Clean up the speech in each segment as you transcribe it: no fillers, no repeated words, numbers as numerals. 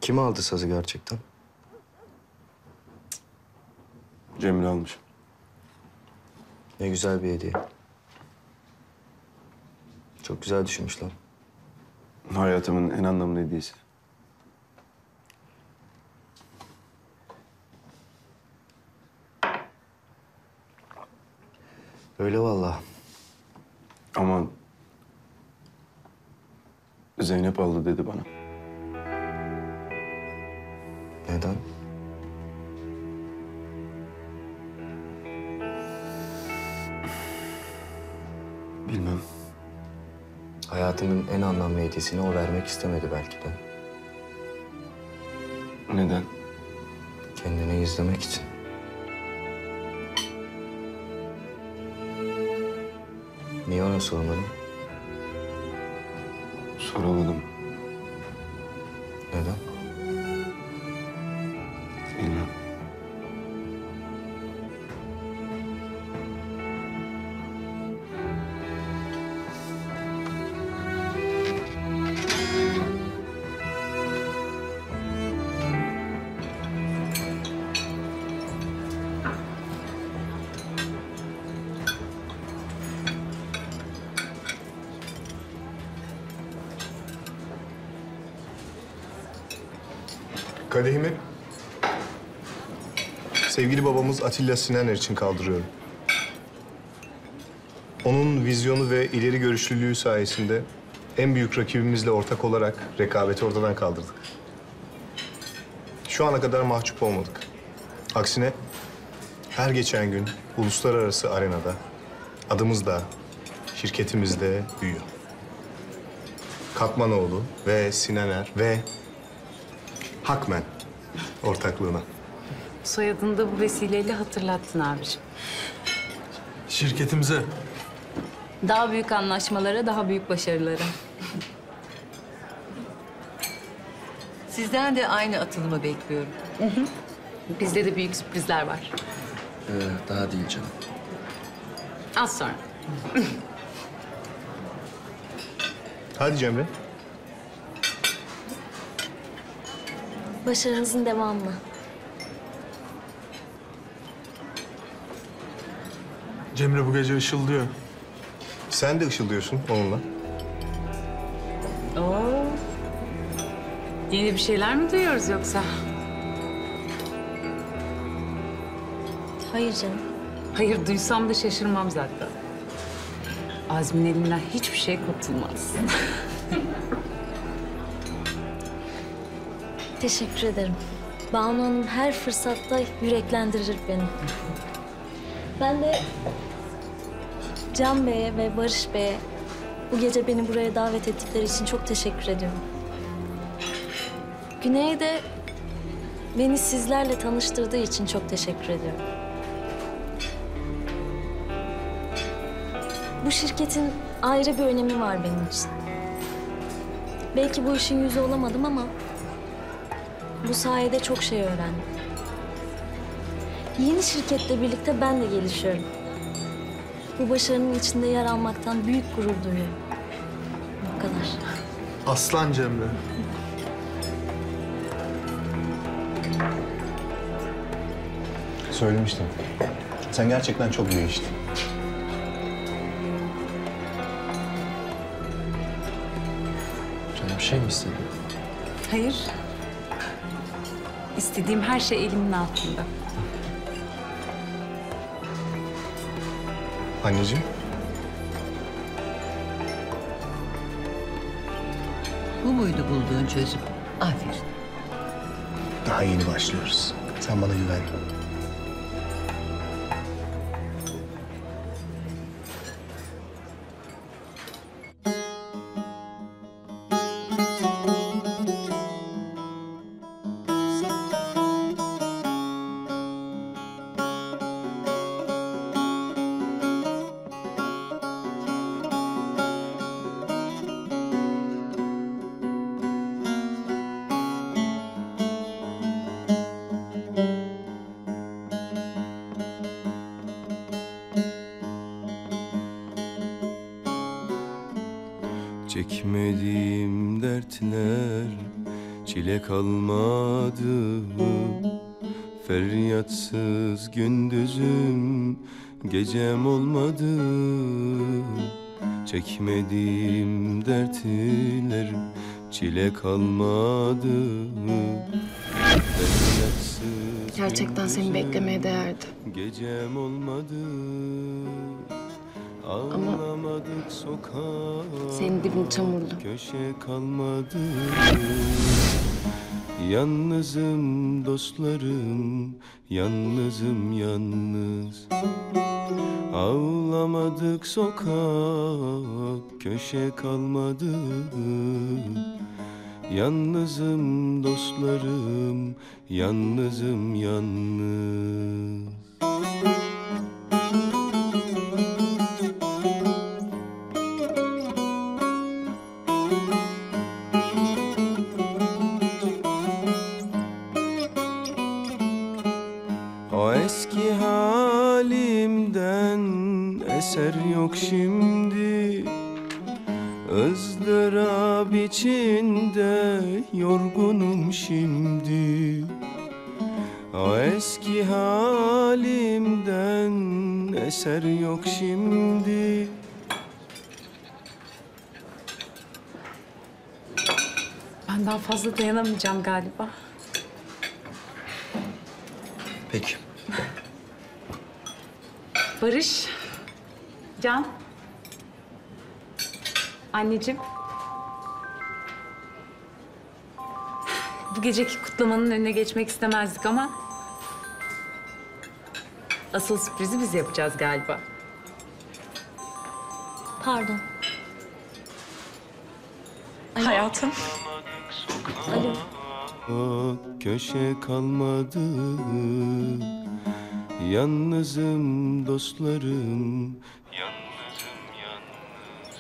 Kim aldı sazı gerçekten? Cemre almış. Ne güzel bir hediye. Çok güzel düşünmüş lan. Hayatımın en anlamlı hediyesi. Öyle vallahi. Ama Zeynep aldı dedi bana. Neden? Bilmem. Hayatımın en anlamlı hediyesini o vermek istemedi belki de. Neden? Kendini izlemek için. Niye ona sormadın? Soramadım. Neden? Bilmem. Kadehimi sevgili babamız Atilla Sinaner için kaldırıyorum. Onun vizyonu ve ileri görüşlülüğü sayesinde en büyük rakibimizle ortak olarak rekabeti ortadan kaldırdık. Şu ana kadar mahcup olmadık. Aksine her geçen gün uluslararası arenada adımız da şirketimiz de büyüyor. Katmanoğlu ve Sinaner ve Hakmen ortaklığına. Soyadını da bu vesileyle hatırlattın abiciğim. Şirketimize. Daha büyük anlaşmalara, daha büyük başarılara. Sizden de aynı atılımı bekliyorum. Bizde de büyük sürprizler var. Daha değil canım. Az sonra. Hadi Cemre. Başarınızın devamını. Cemre bu gece ışıldıyor. Sen de ışıldıyorsun onunla. Oo. Yeni bir şeyler mi duyuyoruz yoksa? Hayır canım. Hayır, duysam da şaşırmam zaten. Azmi'nin elinden hiçbir şey kurtulmaz. Teşekkür ederim. Banu Hanım her fırsatta yüreklendirir beni. Ben de Can Bey'e ve Barış Bey'e bu gece beni buraya davet ettikleri için çok teşekkür ediyorum. Güney'e de beni sizlerle tanıştırdığı için çok teşekkür ediyorum. Bu şirketin ayrı bir önemi var benim için. Belki bu işin yüzü olamadım ama bu sayede çok şey öğrendim. Yeni şirketle birlikte ben de gelişiyorum. Bu başarının içinde yer almaktan büyük gurur duyuyorum. Bu kadar. Aslan Cemre. Söylemiştim. Sen gerçekten çok değiştin. Canım bir şey mi istedin? Hayır. İstediğim her şey elimin altında. Anneciğim. Bu muydu bulduğun çözüm? Aferin. Daha yeni başlıyoruz. Sen bana güven. Çekmediğim dertler çile kalmadı. Feryatsız gündüzüm, gecem olmadı. Çekmediğim dertler, çile kalmadı. Feryatsız Gerçekten seni beklemeye değerdi. gecem olmadı. Ağlamadık sokak, Senin dibin çamurlu. köşe kalmadı. Yalnızım dostlarım, yalnızım yalnız. Ağlamadık sokak, köşe kalmadı. Yalnızım dostlarım, yalnızım yalnız. O eski halimden eser yok şimdi. ızdırap içinde yorgunum şimdi. O eski halimden eser yok şimdi. Ben daha fazla dayanamayacağım galiba. Peki. Barış, Can, anneciğim. Bu geceki kutlamanın önüne geçmek istemezdik ama... asıl sürprizi biz yapacağız galiba. Pardon. Hayatım. Alo. Köşe kalmadı. Yalnızım dostlarım, yalnızım yalnız.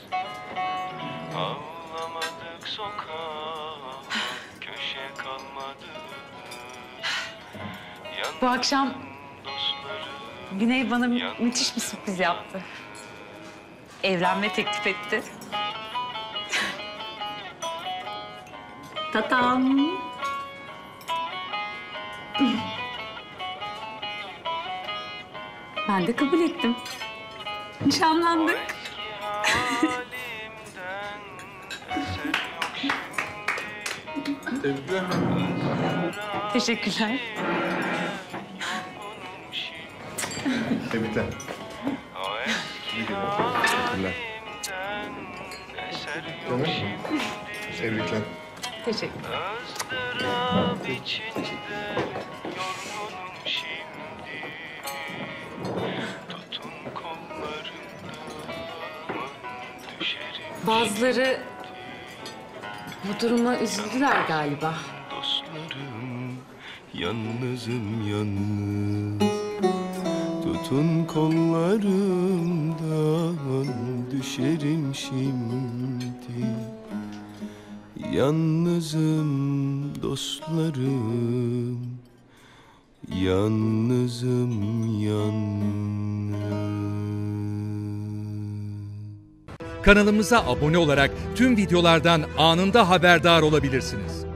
Ağlamadık sokak, köşe kalmadı. Bu akşam Güney bana müthiş bir sürpriz yaptı. Evlenme teklif etti. Tatam. Ben de kabul ettim. Nişanlandık. Teşekkürler. Tebrikler. Tebrikler. Teşekkürler. Bazıları bu duruma üzüldüler galiba. Dostlarım, yalnızım yalnız. Tutun kollarımdan, düşerim şimdi. Yalnızım dostlarım, yalnızım yalnız. Kanalımıza abone olarak tüm videolardan anında haberdar olabilirsiniz.